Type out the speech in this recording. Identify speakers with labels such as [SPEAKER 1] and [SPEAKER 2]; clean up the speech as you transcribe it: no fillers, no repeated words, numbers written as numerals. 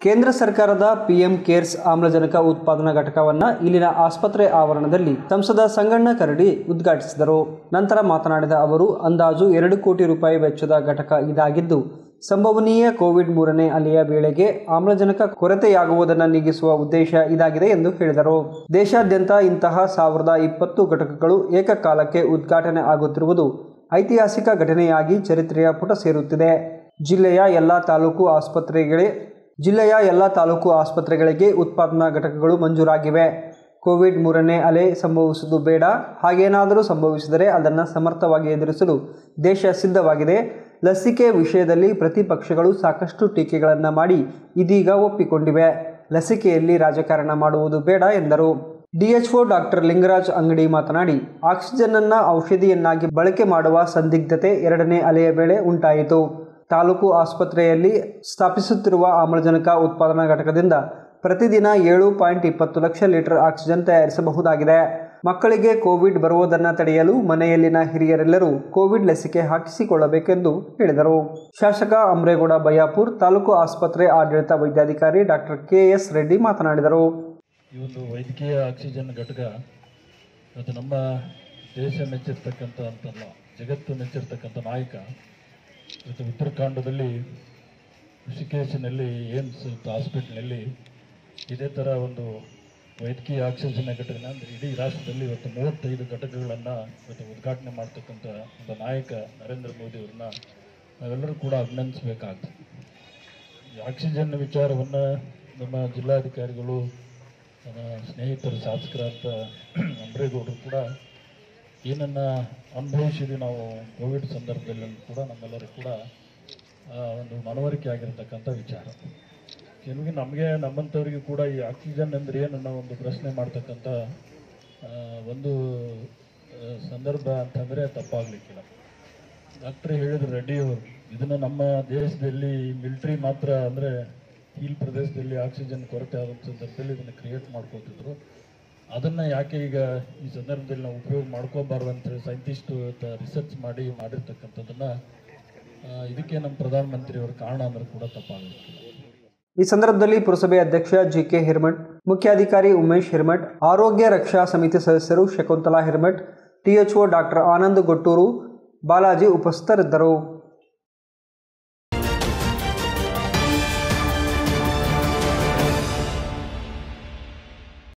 [SPEAKER 1] ಕೇಂದ್ರ ಸರ್ಕಾರದ PM CARES ಆಮ್ಲಜನಕ ಉತ್ಪಾದನಾ ಘಟಕವನ್ನು ಇಲ್ಲಿನ ಆಸ್ಪತ್ರೆ ಆವರಣದಲ್ಲಿ ಸಂಸದ ಸಂಗಣ್ಣ ಕರಡಿ ಉದ್ಘಾಟಿಸಿದರು. ನಂತರ ಮಾತನಾಡಿದ ಅವರು, ಅಂದಾಜು 2 ಕೋಟಿ ರೂಪಾಯಿ ವೆಚ್ಚದ ಘಟಕ ಇದಾಗಿದ್ದು, ಸಂಭವನೀಯ ಕೋವಿಡ್ 3ನೇ ಅಲೆಯ ವೇಳೆಗೆ ಆಮ್ಲಜನಕ ಕೊರತೆಯಾಗುವುದನ್ನು ನೀಗಿಸುವ ಉದ್ದೇಶ ಇದಾಗಿದೆ ಎಂದು ಹೇಳಿದರು. ದೇಶಾದ್ಯಂತ ಇಂತಹ 1020 ಘಟಕಗಳು ಏಕಕಾಲಕ್ಕೆ ಉದ್ಘಾಟನೆ ಆಗುತ್ತಿರುವುದು ಐತಿಹಾಸಿಕ ಘಟನೆಯಾಗಿ ಚರಿತ್ರೆಯ ಪುಟ ಸೇರುತ್ತಿದೆ. ಜಿಲ್ಲೆಯ ಎಲ್ಲ ತಾಲೂಕು ಆಸ್ಪತ್ರೆಗಳಿಗೆ ಉತ್ಪಾದನಾ ಘಟಕಗಳು ಮಂಜೂರಾಗಿವೆ. ಕೋವಿಡ್ 3ನೇ ಅಲೆ ಸಂಭವಿಸುವುದು ಬೇಡ. ಹಾಗೇನಾದರೂ ಸಂಭವಿಸಿದರೆ ಅದನ್ನು ಸಮರ್ಥವಾಗಿ ಎದುರಿಸಲು ದೇಶ ಸಿದ್ಧವಾಗಿದೆ. ಲಸಿಕೆ ವಿಷಯದಲ್ಲಿ ಪ್ರತಿಪಕ್ಷಗಳು ಸಾಕಷ್ಟು ಟೀಕೆಗಳನ್ನು ಮಾಡಿ ಇದೀಗ ಒಪ್ಪಿಕೊಂಡಿವೆ. ಲಸಿಕೆಯಲ್ಲಿ ರಾಜಕಾರಣ ಮಾಡುವುದು ಬೇಡ ಎಂದರು. ಡಿಎಚ್ಒ ಡಾಕ್ಟರ್ ಲಿಂಗರಾಜ್ ಅಂಗಡಿ ಮಾತನಾಡಿ, ಆಕ್ಸಿಜನ್ನನ್ನು ಔಷಧಿಯನ್ನಾಗಿ ಬಳಕೆ ಮಾಡುವ ಸಂದಿಗ್ಧತೆ 2ನೇ ಅಲೆಯ ವೇಳೆ ಉಂಟಾಯಿತು. ತಾಲೂಕು ಆಸ್ಪತ್ರೆಯಲ್ಲಿ ಸ್ಥಾಪಿಸುತ್ತಿರುವ ಆಮ್ಲಜನಕ ಉತ್ಪಾದನಾ ಘಟಕದಿಂದ ಪ್ರತಿದಿನ 7.20 ಲಕ್ಷ ಲೀಟರ್ ಆಕ್ಸಿಜನ್ ತಯಾರಿಸಬಹುದಾಗಿದೆ. ಮಕ್ಕಳಿಗೆ ಕೋವಿಡ್ ಬರುವುದನ್ನು ತಡೆಯಲು ಮನೆಯಲ್ಲಿನ ಹಿರಿಯರೆಲ್ಲರೂ ಕೋವಿಡ್ ಲಸಿಕೆ ಹಾಕಿಸಿಕೊಳ್ಳಬೇಕೆಂದು ಹೇಳಿದರು. ಶಾಸಕ ಅಮ್ರೇಗೌಡ ಬಯ್ಯಾಪುರ್, ತಾಲೂಕು ಆಸ್ಪತ್ರೆ ಆಡಳಿತ ವೈದ್ಯಾಧಿಕಾರಿ ಡಾಕ್ಟರ್ ಕೆಎಸ್ ರೆಡ್ಡಿ ಮಾತನಾಡಿದರು.
[SPEAKER 2] ಈ ಒಂದು ವೈದ್ಯಕೀಯ ಆಕ್ಸಿಜನ್ ಘಟಕ ಇವತ್ತು ನಮ್ಮ ದೇಶ ಮೆಚ್ಚಿರ್ತಕ್ಕಂಥ ಅಂತಲ್ಲ, ಜಗತ್ತು ಮೆಚ್ಚಿರ್ತಕ್ಕಂಥ ನಾಯಕ. ಇವತ್ತು ಉತ್ತರಾಖಂಡದಲ್ಲಿ ಋಷಿಕೇಶನಲ್ಲಿ ಏಮ್ಸ್ ಹಾಸ್ಪಿಟ್ಲ್ನಲ್ಲಿ ಇದೇ ಥರ ಒಂದು ವೈದ್ಯಕೀಯ ಆಕ್ಸಿಜನ್ ಘಟಕನ ಅಂದರೆ ಇಡೀ ರಾಷ್ಟ್ರದಲ್ಲಿ ಇವತ್ತು 35 ಘಟಕಗಳನ್ನು ಇವತ್ತು ಉದ್ಘಾಟನೆ ಮಾಡ್ತಕ್ಕಂಥ ಒಂದು ನಾಯಕ ನರೇಂದ್ರ ಮೋದಿ ಅವ್ರನ್ನ ನಾವೆಲ್ಲರೂ ಕೂಡ ಅಭಿನಂದಿಸಬೇಕಾಗ್ತದೆ. ಈ ಆಕ್ಸಿಜನ್ ವಿಚಾರವನ್ನು ನಮ್ಮ ಜಿಲ್ಲಾಧಿಕಾರಿಗಳು, ನನ್ನ ಸ್ನೇಹಿತರು ಶಾಸಕರಾದ ಅಮ್ರೇಗೌಡರು ಕೂಡ ಏನನ್ನು ಅನುಭವಿಸಿದ್ವಿ ನಾವು ಕೋವಿಡ್ ಸಂದರ್ಭದಲ್ಲಿ ಕೂಡ ನಮ್ಮೆಲ್ಲರೂ ಕೂಡ ಒಂದು ಮನವರಿಕೆ ಆಗಿರತಕ್ಕಂಥ ವಿಚಾರ. ನಮಗೆ ನಮ್ಮಂಥವ್ರಿಗೆ ಕೂಡ ಈ ಆಕ್ಸಿಜನ್ ಅಂದರೆ ಏನು ಅನ್ನೋ ಒಂದು ಪ್ರಶ್ನೆ ಮಾಡ್ತಕ್ಕಂಥ ಒಂದು ಸಂದರ್ಭ ಅಂತಂದರೆ ತಪ್ಪಾಗಲಿಕ್ಕಿಲ್ಲ. ಡಾಕ್ಟ್ರೇ ಹೇಳಿದ್ರು, ರೆಡ್ಡಿಯವರು, ಇದನ್ನು ನಮ್ಮ ದೇಶದಲ್ಲಿ ಮಿಲಿಟ್ರಿ ಮಾತ್ರ ಅಂದರೆ ಹಿಲ್ ಪ್ರದೇಶದಲ್ಲಿ ಆಕ್ಸಿಜನ್ ಕೊರತೆ ಆದ ಸಂದರ್ಭದಲ್ಲಿ ಇದನ್ನು ಕ್ರಿಯೇಟ್ ಮಾಡ್ಕೊತಿದ್ರು. ಅದನ್ನು ಯಾಕೆ ಈಗ ಈ ಸಂದರ್ಭದಲ್ಲಿ ನಾವು ಉಪಯೋಗ ಮಾಡ್ಕೋಬಾರ್ದು ಅಂತೇಳಿ ಸೈಂಟಿಸ್ಟು ರಿಸರ್ಚ್ ಮಾಡಿರ್ತಕ್ಕಂಥದ್ದನ್ನು ಇದಕ್ಕೆ ನಮ್ಮ ಪ್ರಧಾನಮಂತ್ರಿಯವರ ಕಾರಣ ಅಂದ್ರೆ ಕೂಡ ತಪ್ಪಾಗುತ್ತೆ.
[SPEAKER 1] ಈ ಸಂದರ್ಭದಲ್ಲಿ ಪುರಸಭೆ ಅಧ್ಯಕ್ಷ ಜಿಕೆ ಹಿರಮಠ್, ಮುಖ್ಯಾಧಿಕಾರಿ ಉಮೇಶ್ ಹಿರಮಠ್, ಆರೋಗ್ಯ ರಕ್ಷಾ ಸಮಿತಿ ಸದಸ್ಯರು ಶಕುಂತಲಾ ಹಿರಮಠ್, ಟಿಎಚ್ಒ ಡಾಕ್ಟರ್ ಆನಂದ್ ಗೊಟ್ಟೂರು, ಬಾಲಾಜಿ ಉಪಸ್ಥಿತರಿದ್ದರು.